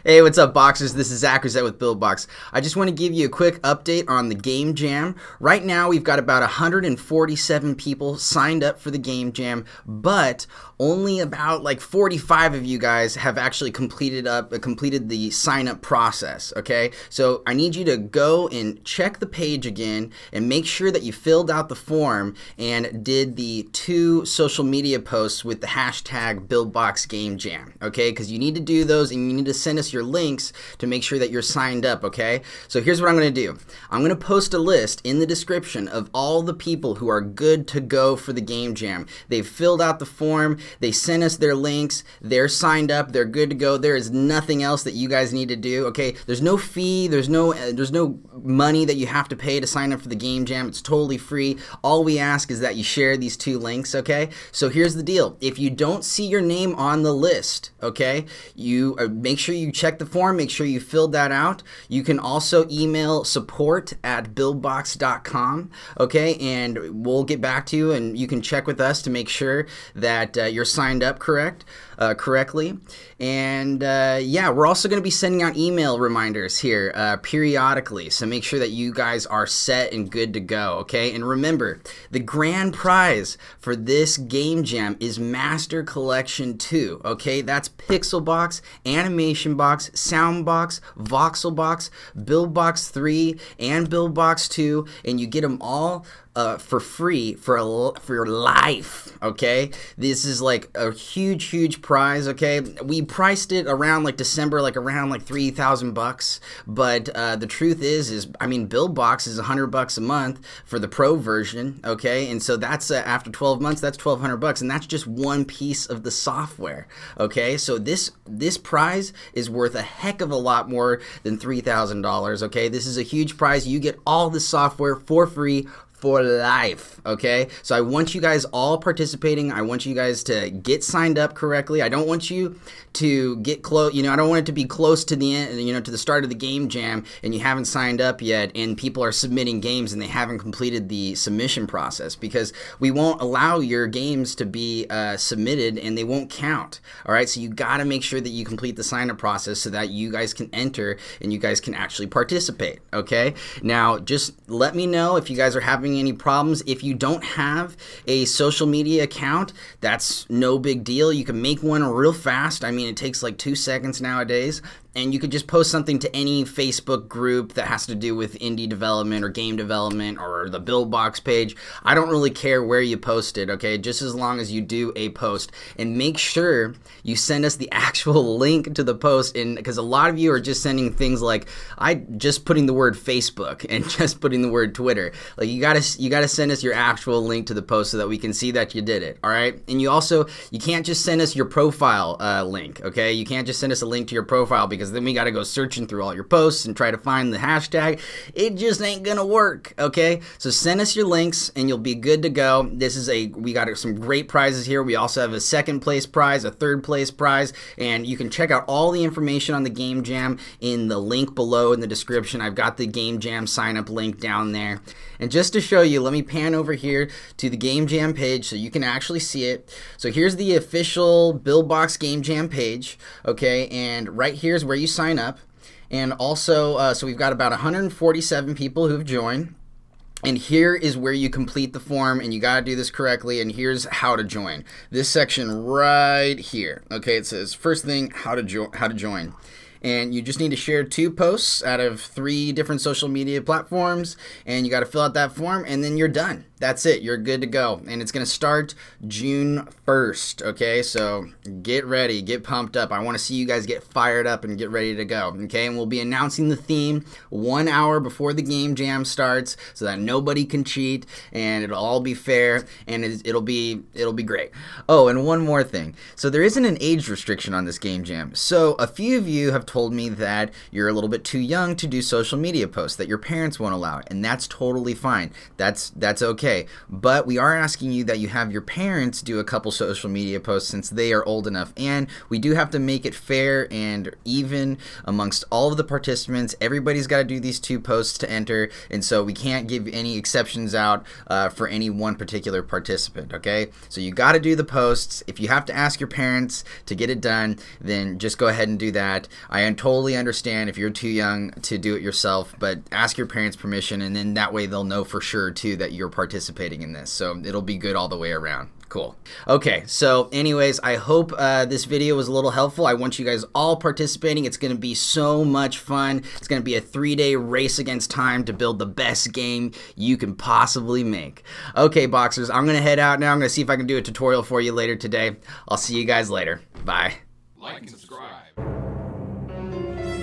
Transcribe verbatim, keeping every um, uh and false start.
Hey, what's up, Boxers? This is Zach Rosette with BuildBox. I just want to give you a quick update on the Game Jam. Right now, we've got about one hundred forty-seven people signed up for the Game Jam, but only about like forty-five of you guys have actually completed up uh, completed the sign-up process. Okay, so I need you to go and check the page again and make sure that you filled out the form and did the two social media posts with the hashtag BuildBoxGameJam. Okay, because you need to do those and you need to send us your links to make sure that you're signed up. Okay, so here's what I'm going to do. I'm going to post a list in the description of all the people who are good to go for the Game Jam. They've filled out the form, they sent us their links, they're signed up, they're good to go. There is nothing else that you guys need to do. Okay, there's no fee, there's no uh, there's no money that you have to pay to sign up for the Game Jam. It's totally free. All we ask is that you share these two links. Okay, so here's the deal. If you don't see your name on the list, okay, you uh, make sure you check the form, make sure you filled that out. You can also email support at buildbox dot com, okay, and we'll get back to you and you can check with us to make sure that uh, you're signed up correct uh, correctly. And uh, yeah, we're also going to be sending out email reminders here uh, periodically, so make sure that you guys are set and good to go. Okay, and remember, the grand prize for this Game Jam is Master Collection two. Okay, that's Pixelbox, Animation Box, Soundbox, VoxelBox, BuildBox three, and BuildBox two, and you get them all Uh, for free for a, for your life. Okay, this is like a huge huge prize. Okay, we priced it around like December, like around like three thousand bucks, but uh, the truth is is I mean, BuildBox is a hundred bucks a month for the pro version. Okay, and so that's uh, after twelve months, that's twelve hundred bucks, and that's just one piece of the software. Okay, so this this prize is worth a heck of a lot more than three thousand dollars. Okay, this is a huge prize. You get all the software for free for life. Okay, so I want you guys all participating. I want you guys to get signed up correctly. I don't want you to get close, you know, I don't want it to be close to the end, you know, to the start of the Game Jam and you haven't signed up yet and people are submitting games and they haven't completed the submission process, because we won't allow your games to be uh, submitted and they won't count. All right, so you got to make sure that you complete the sign up process so that you guys can enter and you guys can actually participate. Okay, now just let me know if you guys are having any problems. If you don't have a social media account, that's no big deal. You can make one real fast. I mean, it takes like two seconds nowadays. And you could just post something to any Facebook group that has to do with indie development or game development or the BuildBox page. I don't really care where you post it, okay? Just as long as you do a post. And make sure you send us the actual link to the post, and because a lot of you are just sending things like, I just putting the word Facebook and just putting the word Twitter. Like, you gotta you gotta send us your actual link to the post so that we can see that you did it, all right? And you also, you can't just send us your profile uh, link, okay? You can't just send us a link to your profile, because then we got to go searching through all your posts and try to find the hashtag. It just ain't gonna work. Okay, so send us your links and you'll be good to go. This is a we got some great prizes here. We also have a second place prize, a third place prize, and you can check out all the information on the Game Jam in the link below in the description. I've got the Game Jam sign up link down there. And just to show you, let me pan over here to the Game Jam page so you can actually see it. So here's the official BuildBox Game Jam page, okay, and right here is where you sign up. And also, uh, so we've got about one hundred forty-seven people who've joined. And here is where you complete the form, and you got to do this correctly, and here's how to join. This section right here, okay, it says first thing, how to, jo how to join. And you just need to share two posts out of three different social media platforms, and you got to fill out that form, and then you're done. That's it. You're good to go. And it's going to start June first, okay? So get ready. Get pumped up. I want to see you guys get fired up and get ready to go, okay? And we'll be announcing the theme one hour before the Game Jam starts so that nobody can cheat, and it'll all be fair, and it'll be, it'll be great. Oh, and one more thing. So there isn't an age restriction on this Game Jam. So a few of you have told me that you're a little bit too young to do social media posts, that your parents won't allow it, and that's totally fine. That's, that's okay. okay. But we are asking you that you have your parents do a couple social media posts since they are old enough. And we do have to make it fair and even amongst all of the participants. Everybody's got to do these two posts to enter, and so we can't give any exceptions out uh, for any one particular participant, okay? So you got to do the posts. If you have to ask your parents to get it done, then just go ahead and do that. I totally understand if you're too young to do it yourself, but ask your parents permission, and then that way they'll know for sure too that you're participating in this, so it'll be good all the way around. Cool. Okay, so anyways, I hope uh, this video was a little helpful. I want you guys all participating. It's going to be so much fun. It's going to be a three-day race against time to build the best game you can possibly make. Okay, Boxers, I'm going to head out now. I'm going to see if I can do a tutorial for you later today. I'll see you guys later. Bye. Like and subscribe.